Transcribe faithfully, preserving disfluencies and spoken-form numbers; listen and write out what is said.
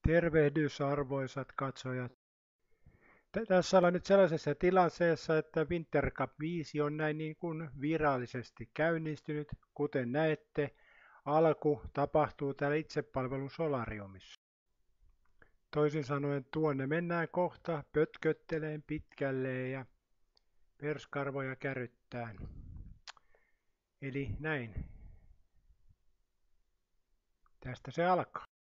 Tervehdys arvoisat katsojat. Tä- Tässä ollaan nyt sellaisessa tilanteessa, että Winter Cup viisi on näin niin kuin virallisesti käynnistynyt. Kuten näette, alku tapahtuu täällä itsepalvelun solariumissa. Toisin sanoen tuonne mennään kohta pötkötteleen pitkälleen ja perskarvoja kärryttään. Eli näin. Tästä se alkaa.